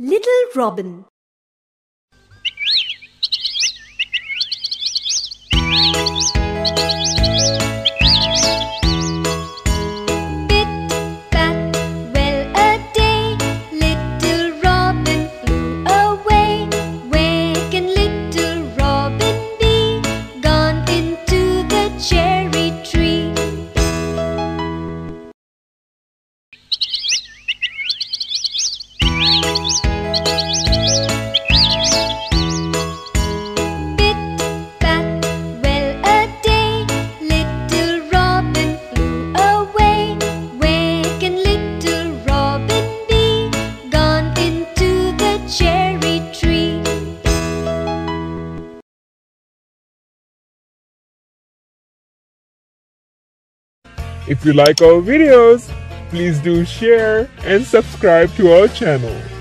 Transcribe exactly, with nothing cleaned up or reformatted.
Little Robin. If you like our videos, please do share and subscribe to our channel.